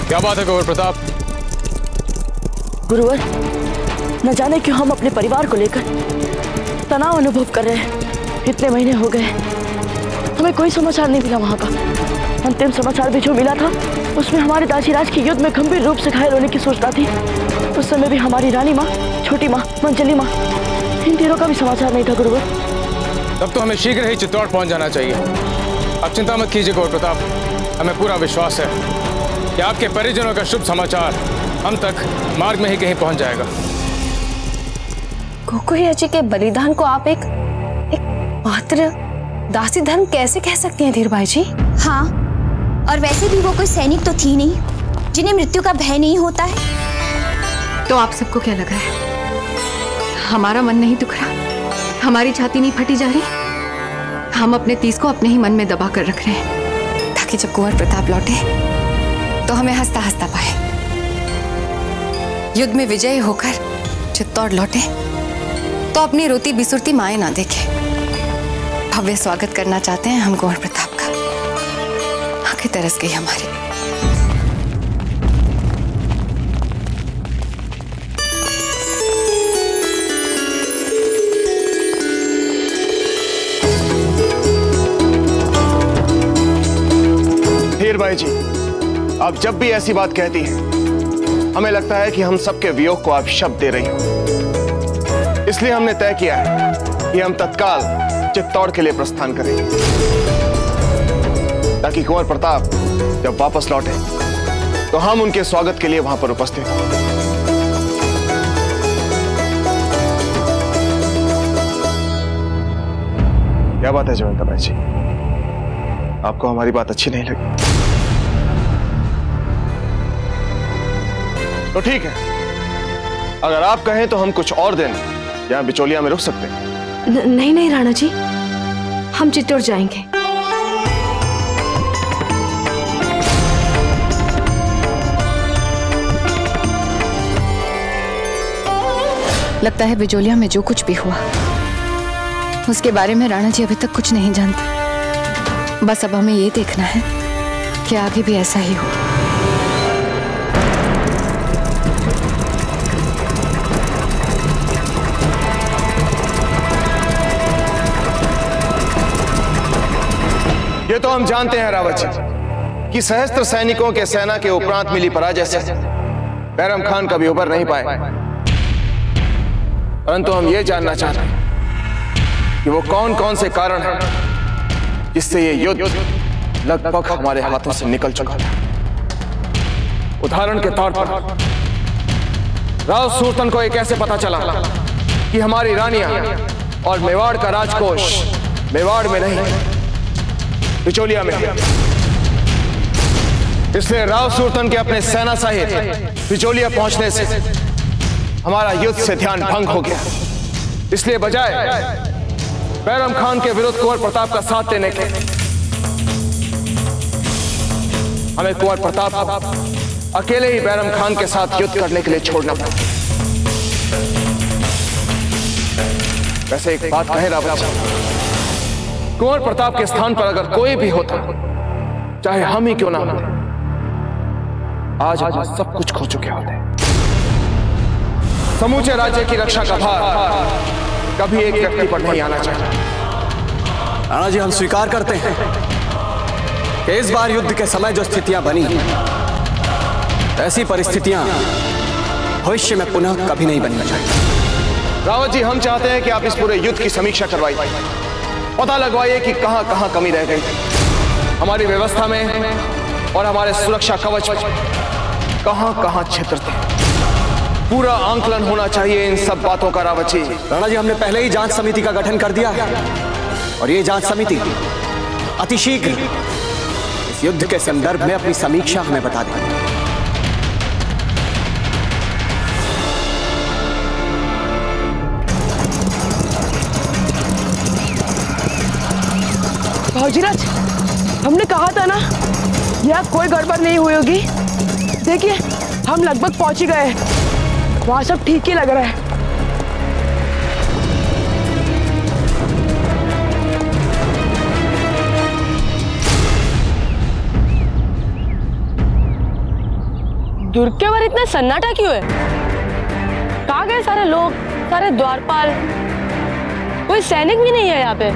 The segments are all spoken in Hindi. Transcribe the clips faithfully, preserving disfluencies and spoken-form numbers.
क्या बात है कुंवर प्रताप? गुरुवर, न जाने क्यों हम अपने परिवार को लेकर तनाव अनुभव कर रहे हैं। इतने महीने हो गए, हमें कोई समाचार नहीं मिला वहां का। अंतिम समाचार भी जो मिला था उसमें हमारे दासी राज की युद्ध में गंभीर रूप से घायल होने की सूचना थी। उस समय भी हमारी रानी माँ, छोटी माँ, मंजली माँ, इन तीनों का भी समाचार नहीं था गुरुवर। तब तो हमें शीघ्र ही चित्तौड़ पहुंच जाना चाहिए। अब चिंता मत कीजिए कुंवर प्रताप, हमें पूरा विश्वास है कि आपके परिजनों का शुभ समाचार हम तक मार्ग में ही कहीं पहुंच जाएगा। गोकुल जी के बलिदान को आप एक, एक मात्र दासी धर्म कैसे कह सकती हैं धीरबाई जी? हाँ, और वैसे भी वो कोई सैनिक तो थी नहीं जिन्हें मृत्यु का भय नहीं होता है। तो आप सबको क्या लगा है? हमारा मन नहीं दुख रहा, हमारी छाती नहीं फटी जा रही? हम अपने तीस को अपने ही मन में दबा कर रख रहे हैं ताकि जब कुंवर प्रताप लौटे तो हमें हंसता हंसता पाए। युद्ध में विजयी होकर चित्तौड़ लौटे तो अपनी रोती बिसुरती माएं ना देखे। भव्य स्वागत करना चाहते हैं हम कुंवर प्रताप का। आंखें तरस गई हमारी। धीरबाई जी, आप जब भी ऐसी बात कहती हैं, हमें लगता है कि हम सबके वियोग को आप शब्द दे रही हो। इसलिए हमने तय किया है कि हम तत्काल चित्तौड़ के लिए प्रस्थान करें, ताकि कुंवर प्रताप जब वापस लौटे तो हम उनके स्वागत के लिए वहां पर उपस्थित हों। क्या बात है जयवंताबाई जी, आपको हमारी बात अच्छी नहीं लगी? तो ठीक है, अगर आप कहें तो हम कुछ और दिन यहाँ बिचौलिया में रुक सकते हैं। न, नहीं नहीं राणा जी, हम चित्तौड़ जाएंगे। लगता है बिचौलिया में जो कुछ भी हुआ उसके बारे में राणा जी अभी तक कुछ नहीं जानते। बस अब हमें ये देखना है कि आगे भी ऐसा ही हो। ये तो हम जानते हैं रावत जी कि सहस्त्र सैनिकों के सेना के उपरांत मिली पराजय से बैरम खान कभी उबर नहीं पाए, परंतु हम ये जानना चाहते हैं कि वो कौन कौन से कारण हैं जिससे ये युद्ध लगभग हमारे हाथों से निकल चुका है। उदाहरण के तौर पर राव सुरतन को एक कैसे पता चला कि हमारी रानियां और मेवाड़ का राजकोष मेवाड़ में नहीं बिचौलिया में। इसलिए राव सुरतन के अपने सेना सहित बिचौलिया पहुंचने से हमारा युद्ध से ध्यान भंग हो गया। इसलिए बजाय बैरम खान के विरुद्ध कुंवर प्रताप का साथ देने के, हमें कुंवर प्रताप को अकेले ही बैरम खान के साथ युद्ध करने के लिए छोड़ना पड़ा। वैसे एक बात कहें रावत जी, कुंवर प्रताप के स्थान पर अगर कोई भी होता, चाहे हम ही क्यों ना होते, आज हम सब कुछ खो चुके होते। समूचे राज्य की रक्षा का भार कभी एक व्यक्ति पर नहीं आना चाहिए। राणा जी, हम स्वीकार करते हैं कि इस बार युद्ध के समय जो स्थितियां बनी, ऐसी परिस्थितियां भविष्य में पुनः कभी नहीं बननी चाहिए। रावत जी, हम चाहते हैं कि आप इस पूरे युद्ध की समीक्षा करवाइए, पता लगवाइए कि कहां कहां कमी रह गई, हमारी व्यवस्था में और हमारे सुरक्षा कवच में कहां कहां छिद्र थे। पूरा आंकलन होना चाहिए इन सब बातों का रावत जी। राणा जी, हमने पहले ही जांच समिति का गठन कर दिया है और ये जांच समिति अतिशीघ्र इस युद्ध के संदर्भ में अपनी समीक्षा हमें बता देगी। भाजीराज, हमने कहा था ना यहाँ कोई गड़बड़ नहीं हुई होगी। देखिए, हम लगभग पहुंच ही गए, वहां सब ठीक ही लग रहा है। दुर्ग के बाहर इतना सन्नाटा क्यों है? कहाँ गए सारे लोग, सारे द्वारपाल? कोई सैनिक भी नहीं है यहाँ पे।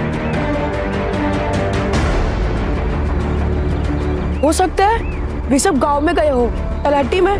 हो सकता है वे सब गांव में गए हो, तलाटी में।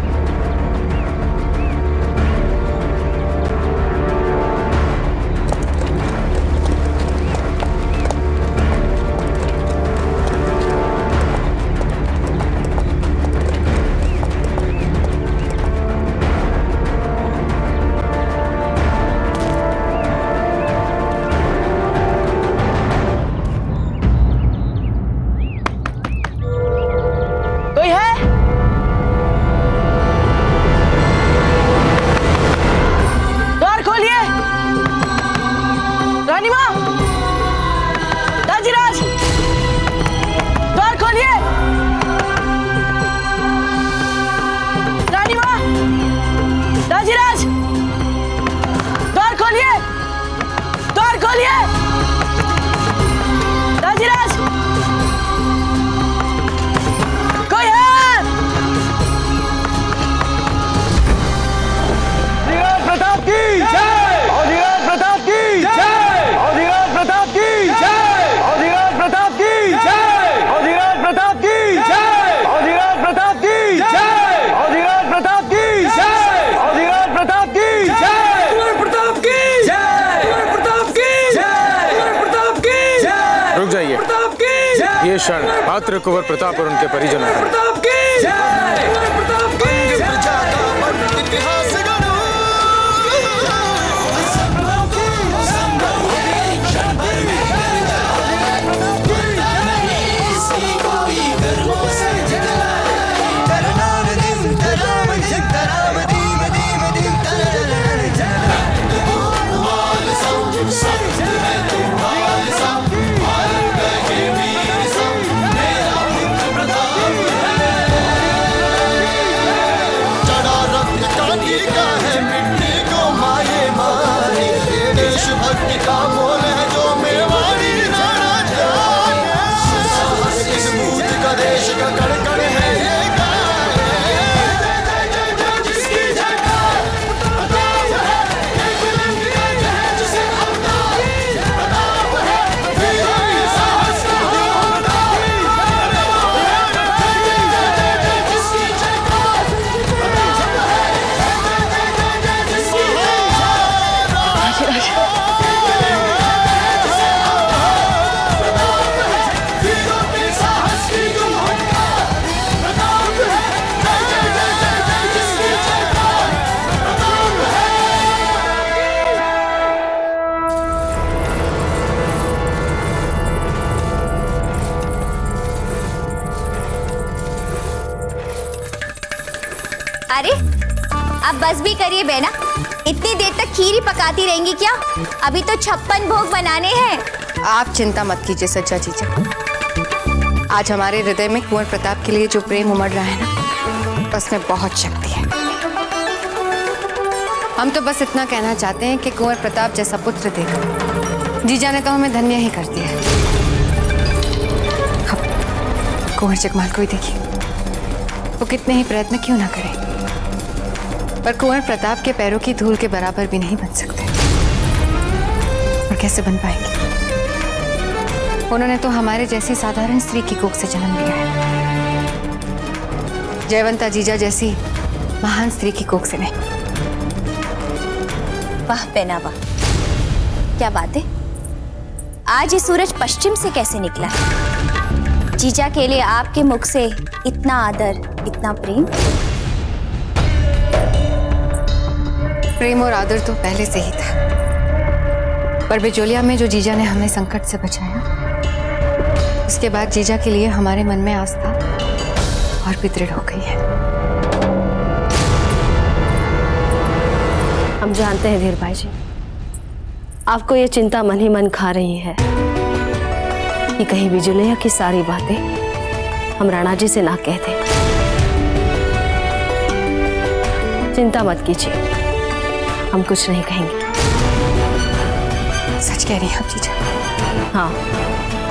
ये क्षण मात्र कुंवर प्रताप और उनके परिजनों प्रताप की जय, प्रताप की जय। अरे अब बस भी करिए बेना, इतनी देर तक खीर ही पकाती रहेंगी क्या? अभी तो छप्पन भोग बनाने हैं। आप चिंता मत कीजिए सज्जा जीजा, आज हमारे हृदय में कुंवर प्रताप के लिए जो प्रेम उमड़ रहा है ना, उसमें बहुत शक्ति है। हम तो बस इतना कहना चाहते हैं कि कुंवर प्रताप जैसा पुत्र देकर जीजा ने तो हमें धन्य ही कर दिया है। कुंवर जगमाल को ही देखिए, वो कितने ही प्रयत्न क्यों ना करे, पर कुंवर प्रताप के पैरों की धूल के बराबर भी नहीं बन सकते। और कैसे बन पाएंगे? उन्होंने तो हमारे जैसी साधारण स्त्री की कोख से जन्म लिया है, जयवंता जीजा जैसी महान स्त्री की कोख से नहीं। वाह बेना वाह, क्या बात है। आज ये सूरज पश्चिम से कैसे निकला? जीजा के लिए आपके मुख से इतना आदर, इतना प्रेम। प्रेम और आदर तो पहले से ही था, पर बिजोलिया में जो जीजा ने हमें संकट से बचाया, उसके बाद जीजा के लिए हमारे मन में आस्था और भी दृढ़ हो गई है। हम जानते हैं धीरभाई जी, आपको ये चिंता मन ही मन खा रही है कि कहीं बिजोलिया की सारी बातें हम राणा जी से ना कह दें। चिंता मत कीजिए, हम कुछ नहीं कहेंगे। सच कह रही हैं आप जीजा? हाँ,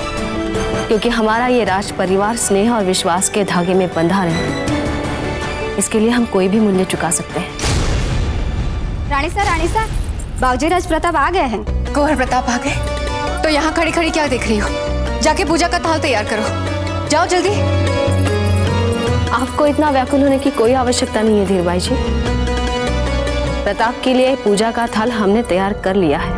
क्योंकि हमारा ये राज परिवार स्नेह और विश्वास के धागे में बंधा रहे, इसके लिए हम कोई भी मूल्य चुका सकते हैं। रानी सर, रानी सर, बाबूजी राज प्रताप आ गए हैं। कुंवर प्रताप आ गए? तो यहाँ खड़ी खड़ी क्या देख रही हो? जाके पूजा का थाल तैयार करो, जाओ जल्दी। आपको इतना व्याकुल होने की कोई आवश्यकता नहीं है धीरबाई जी। प्रताप के लिए पूजा का थाल हमने तैयार कर लिया है।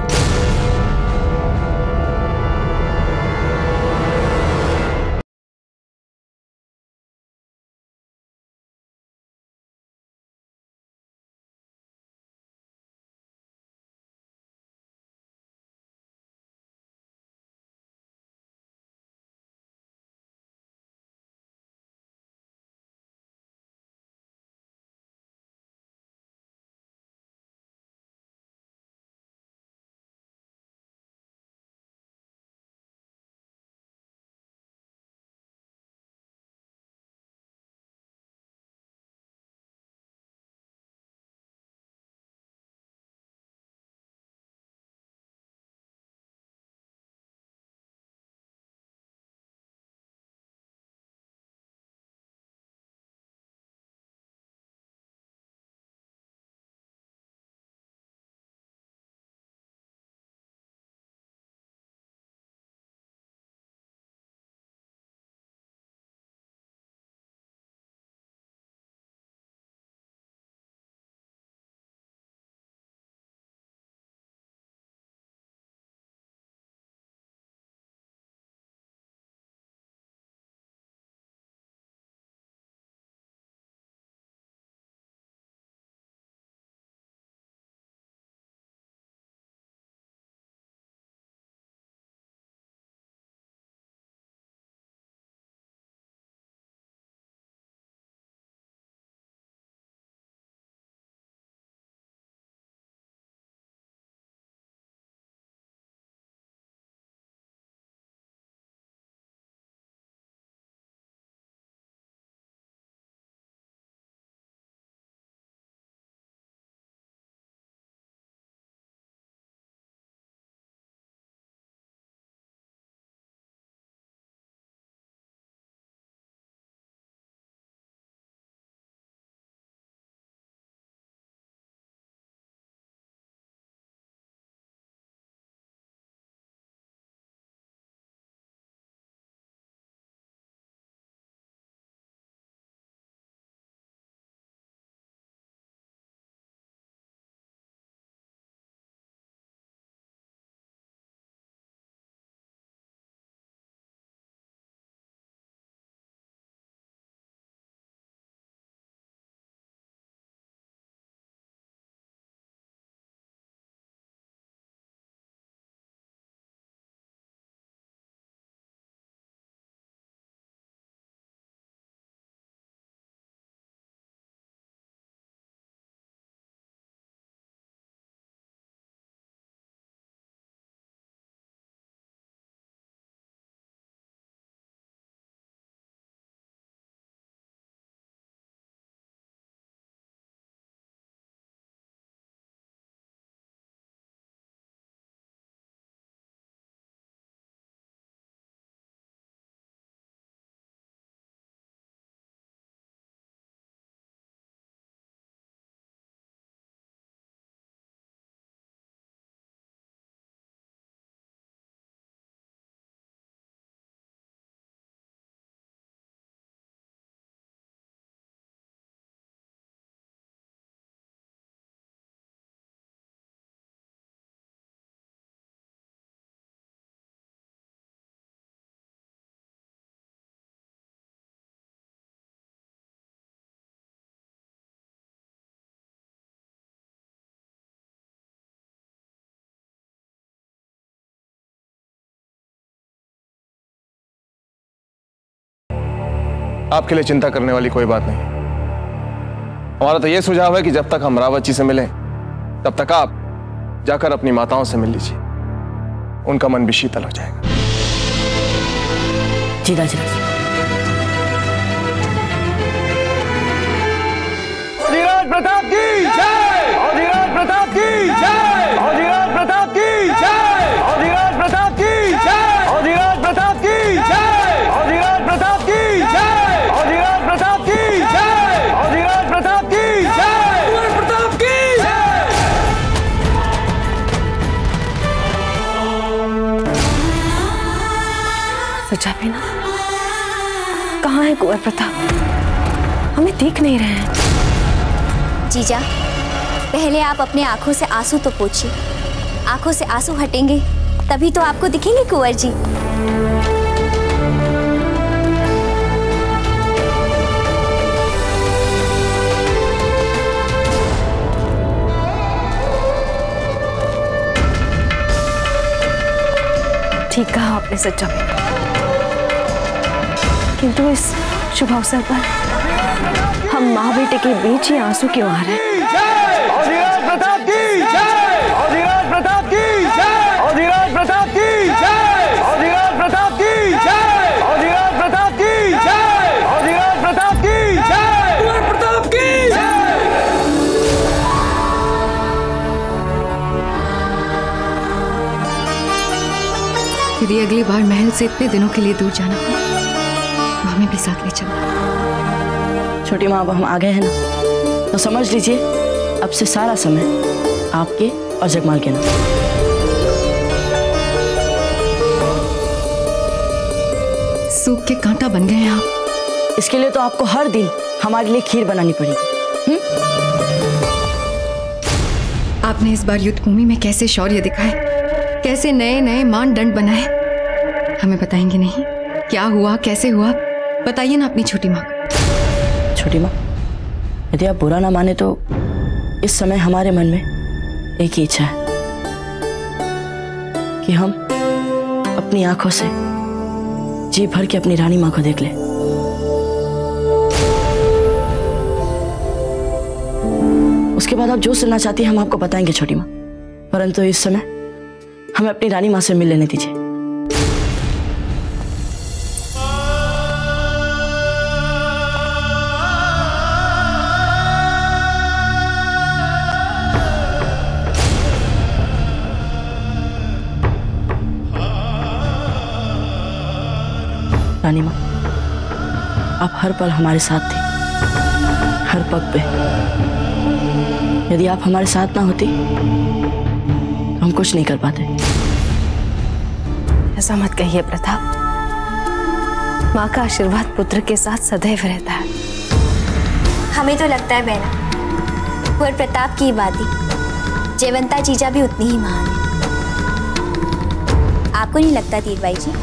आपके लिए चिंता करने वाली कोई बात नहीं। हमारा तो यह सुझाव है कि जब तक हम रावत जी से मिलें तब तक आप जाकर अपनी माताओं से मिल लीजिए, उनका मन भी शीतल हो जाएगा। जी राज राज। धीराज प्रताप की जय, और धीराज प्रताप की जय, और धीराज प्रताप की जय, और धीराज प्रताप की जय, और धीराज प्रताप की जय, और धीराज प्रताप की जय, और धीराज प्रताप की जय, और धीराज सज्जाबाई ना, कहाँ है कुंवर प्रताप? हमें दिख नहीं रहे हैं। जीजा, पहले आप अपने आंखों से आंसू तो पोंछिए। आंखों से आंसू हटेंगे तभी तो आपको दिखेंगे कुंवर जी। ठीक कहा आपने सज्जाबाई, किंतु इस शुभ अवसर पर हम माँ बेटे के बीच ही आंसू क्यों आ रहे हैं? प्रताप की जय! अधिराज प्रताप की जय! अधिराज प्रताप की जय! अधिराज प्रताप की जय! अधिराज प्रताप की जय! अधिराज प्रताप की जय! कुंवर प्रताप की जय! यदि अगली बार महल से इतने दिनों के लिए दूर जाना हो तो हमें भी साथ ले चलना। छोटी माँ, अब हम आ गए हैं ना, तो समझ लीजिए अब से सारा समय आपके और जगमाल के नाम। सूख के कांटा बन गए हैं आप। इसके लिए तो आपको हर दिन हमारे लिए खीर बनानी पड़ेगी। हुँ? आपने इस बार युद्ध भूमि में कैसे शौर्य दिखाए, कैसे नए नए मानदंड बनाए, हमें बताएंगे नहीं? क्या हुआ, कैसे हुआ, बताइए ना अपनी छोटी माँ। छोटी माँ, यदि आप बुरा ना माने तो इस समय हमारे मन में एक ही इच्छा है कि हम अपनी आंखों से जी भर के अपनी रानी माँ को देख लें। उसके बाद आप जो सुनना चाहती हैं हम आपको बताएंगे छोटी माँ, परंतु इस समय हमें अपनी रानी माँ से मिल लेने दीजिए। रानी माँ, आप हर पल हमारे साथ थी, हर पग पे। यदि आप हमारे साथ ना होती तो हम कुछ नहीं कर पाते। ऐसा मत कहिए प्रताप, माँ का आशीर्वाद पुत्र के साथ सदैव रहता है। हमें तो लगता है बहना, कुंवर प्रताप की बाती जयवंता जीजा भी उतनी ही महान है। आपको नहीं लगता धीरबाई जी?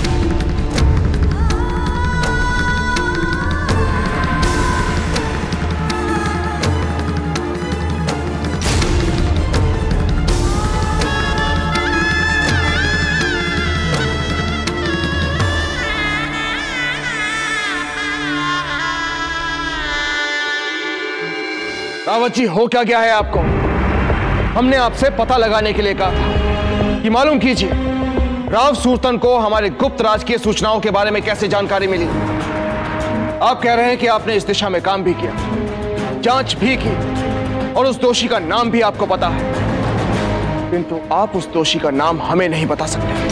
रावत जी, हो क्या गया है आपको? हमने आपसे पता लगाने के लिए कहा था कि मालूम कीजिए राव सुरतन को हमारे गुप्त राजकीय सूचनाओं के बारे में कैसे जानकारी मिली। आप कह रहे हैं कि आपने इस दिशा में काम भी किया, जांच भी की और उस दोषी का नाम भी आपको पता है, किंतु आप उस दोषी का नाम हमें नहीं बता सकते।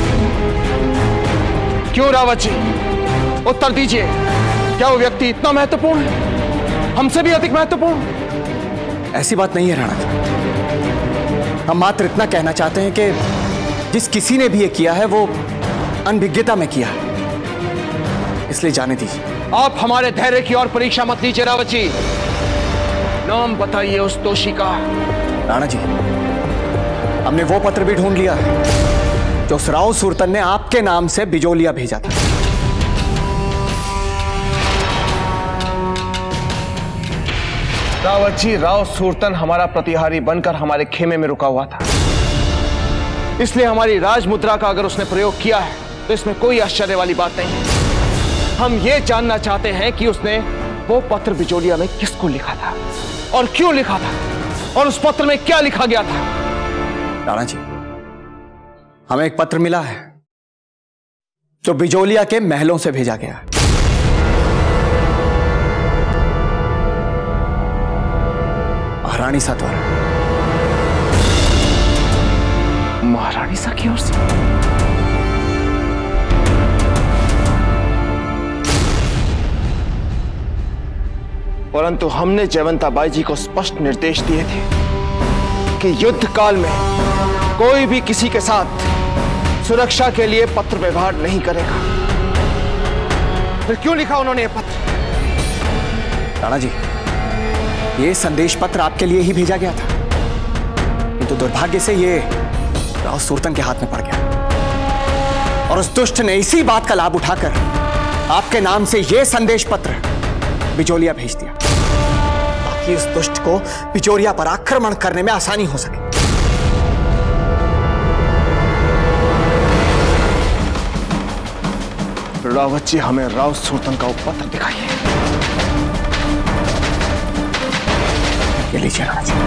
क्यों रावत जी? उत्तर दीजिए। क्या वो व्यक्ति इतना महत्वपूर्ण है, हमसे भी अधिक महत्वपूर्ण? ऐसी बात नहीं है राणा जी, हम मात्र इतना कहना चाहते हैं कि जिस किसी ने भी ये किया है वो अनभिज्ञता में किया है, इसलिए जाने दीजिए। आप हमारे धैर्य की और परीक्षा मत लीजिए रावत जी। नाम बताइए उस दोषी का। राणा जी, हमने वो पत्र भी ढूंढ लिया जो उस राव सुरतन ने आपके नाम से बिजोलिया भेजा था। रावत जी, राव सुरतन हमारा प्रतिहारी बनकर हमारे खेमे में रुका हुआ था, इसलिए हमारी राजमुद्रा का अगर उसने प्रयोग किया है तो इसमें कोई आश्चर्य वाली बात नहीं है। हम ये जानना चाहते हैं कि उसने वो पत्र बिजोलिया में किसको लिखा था और क्यों लिखा था, और उस पत्र में क्या लिखा गया था। राणा जी, हमें एक पत्र मिला है जो बिजोलिया के महलों से भेजा गया है। महारानी सा द्वारा। महारानी सा की ओर से? परंतु हमने जयवंताबाई जी को स्पष्ट निर्देश दिए थे कि युद्ध काल में कोई भी किसी के साथ सुरक्षा के लिए पत्र व्यवहार नहीं करेगा। फिर क्यों लिखा उन्होंने ये पत्र? राणा जी, ये संदेश पत्र आपके लिए ही भेजा गया था, किंतु दुर्भाग्य से ये राव सुरतन के हाथ में पड़ गया और उस दुष्ट ने इसी बात का लाभ उठाकर आपके नाम से यह संदेश पत्र बिजोलिया भेज दिया, ताकि इस दुष्ट को बिजोरिया पर आक्रमण करने में आसानी हो सके। रावत जी, हमें राव सुरतन का पत्र दिखाइए। ये लीजिए राणा जी।